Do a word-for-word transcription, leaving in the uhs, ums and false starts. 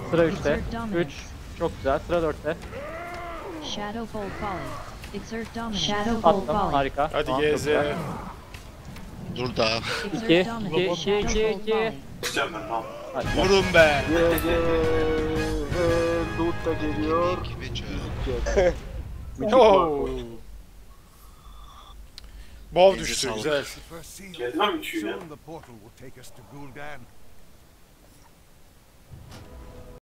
Sıra üçte. üç. Çok güzel. Sıra dörtte. Shadowfall Falling. Exert dominance. Shadowfall Attım. Falling. Harika. Hadi Tamam, G çok Z. güzel. Dur da. İki, Exert dominance. iki, iki, iki, Shadowfall iki. Falling. İstemem lan. Hadi. Vurun be. G G ve loot da geliyor. İki beç Müzik Müzik Oo. var. Bov Elinize düştü sağlık. güzel. Geldi lan üçüyle. Soon the portal will take us to Gul'dan.